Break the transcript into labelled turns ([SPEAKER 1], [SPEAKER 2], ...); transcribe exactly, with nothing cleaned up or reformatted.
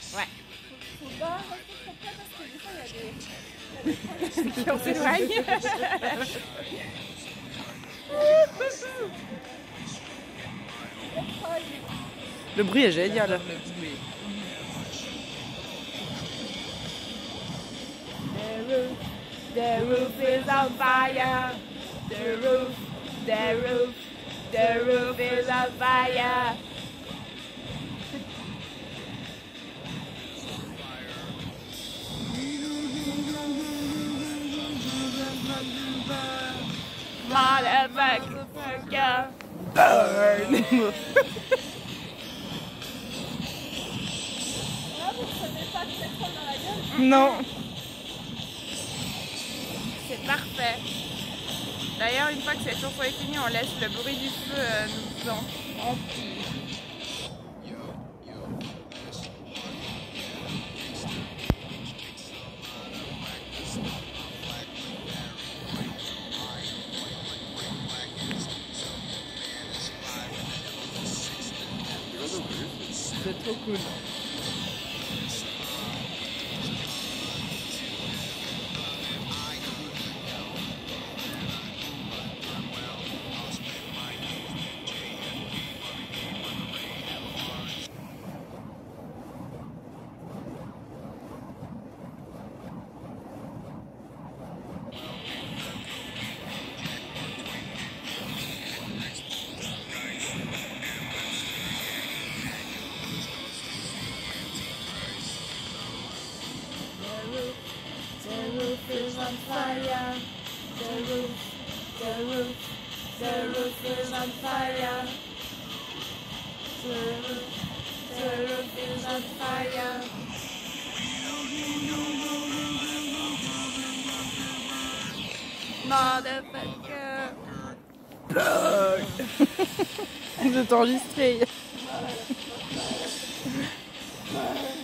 [SPEAKER 1] Ouais.
[SPEAKER 2] Faut pas rester trop près parce que des fois il y a des...
[SPEAKER 1] Qui on s'éloigne.
[SPEAKER 3] Le bruit est génial.
[SPEAKER 1] Le bruit. The roof, the roof is on fire. The roof, the roof, the roof is on fire. Motherfucker, burn.
[SPEAKER 2] Là, vous ne prenez pas de pétrole dans la gueule.
[SPEAKER 3] Non.
[SPEAKER 1] C'est parfait. D'ailleurs, une fois que cette chanson est finie, on laisse le bruit du feu euh, nous en empire. C'est trop cool. The roof is on fire. The roof, the roof, the roof is on fire. The roof, the roof is on fire. Motherfucker.
[SPEAKER 3] Vous êtes enregistré.
[SPEAKER 2] Ouais.